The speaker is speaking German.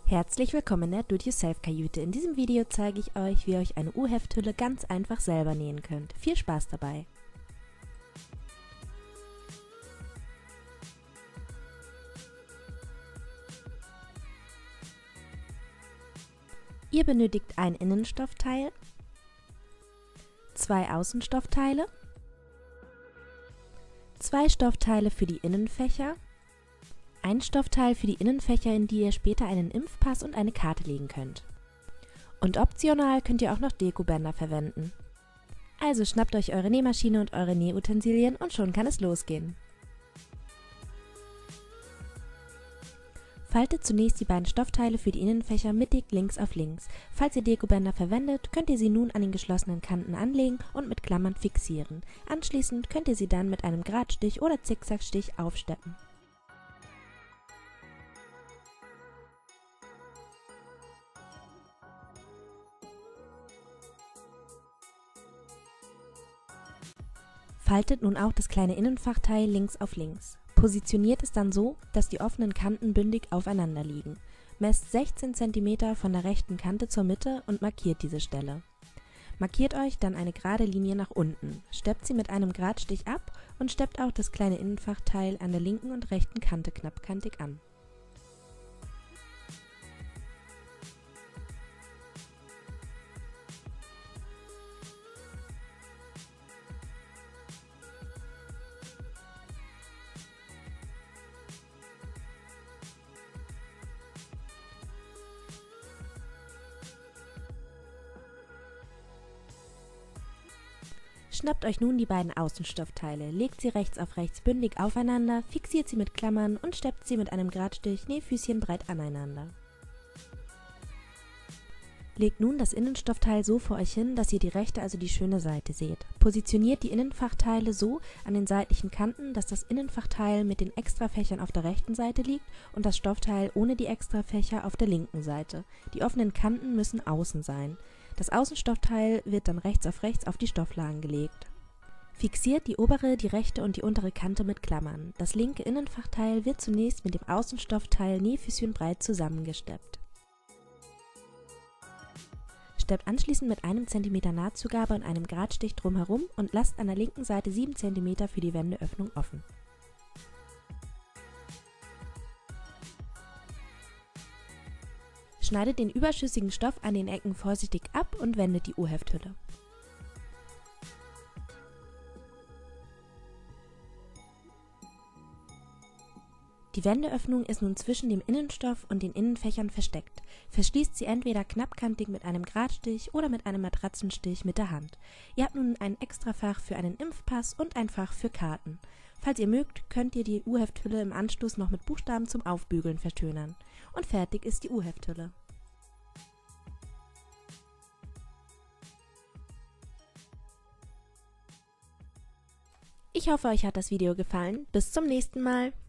Herzlich willkommen in der Do-it-yourself-Kajüte. In diesem Video zeige ich euch, wie ihr euch eine U-Hefthülle ganz einfach selber nähen könnt. Viel Spaß dabei! Ihr benötigt ein Innenstoffteil, 2 Außenstoffteile, 2 Stoffteile für die Innenfächer, ein Stoffteil für die Innenfächer, in die ihr später einen Impfpass und eine Karte legen könnt. Und optional könnt ihr auch noch Dekobänder verwenden. Also schnappt euch eure Nähmaschine und eure Nähutensilien und schon kann es losgehen. Faltet zunächst die beiden Stoffteile für die Innenfächer mittig links auf links. Falls ihr Dekobänder verwendet, könnt ihr sie nun an den geschlossenen Kanten anlegen und mit Klammern fixieren. Anschließend könnt ihr sie dann mit einem Gradstich oder Zickzackstich aufsteppen. Faltet nun auch das kleine Innenfachteil links auf links. Positioniert es dann so, dass die offenen Kanten bündig aufeinander liegen. Messt 16 cm von der rechten Kante zur Mitte und markiert diese Stelle. Markiert euch dann eine gerade Linie nach unten, steppt sie mit einem Gradstich ab und steppt auch das kleine Innenfachteil an der linken und rechten Kante knappkantig an. Schnappt euch nun die beiden Außenstoffteile, legt sie rechts auf rechts bündig aufeinander, fixiert sie mit Klammern und steppt sie mit einem Gradstich Nähfüßchen breit aneinander. Legt nun das Innenstoffteil so vor euch hin, dass ihr die rechte, also die schöne Seite seht. Positioniert die Innenfachteile so an den seitlichen Kanten, dass das Innenfachteil mit den Extrafächern auf der rechten Seite liegt und das Stoffteil ohne die Extrafächer auf der linken Seite. Die offenen Kanten müssen außen sein. Das Außenstoffteil wird dann rechts auf die Stofflagen gelegt. Fixiert die obere, die rechte und die untere Kante mit Klammern. Das linke Innenfachteil wird zunächst mit dem Außenstoffteil Nähfüßchen breit zusammengesteppt. Steppt anschließend mit einem Zentimeter Nahtzugabe und einem Gradstich drumherum und lasst an der linken Seite 7 cm für die Wendeöffnung offen. Schneidet den überschüssigen Stoff an den Ecken vorsichtig ab und wendet die U-Hefthülle. Die Wendeöffnung ist nun zwischen dem Innenstoff und den Innenfächern versteckt. Verschließt sie entweder knappkantig mit einem Gradstich oder mit einem Matratzenstich mit der Hand. Ihr habt nun ein Extrafach für einen Impfpass und ein Fach für Karten. Falls ihr mögt, könnt ihr die U-Hefthülle im Anschluss noch mit Buchstaben zum Aufbügeln verschönern. Und fertig ist die U-Hefthülle. Ich hoffe, euch hat das Video gefallen. Bis zum nächsten Mal!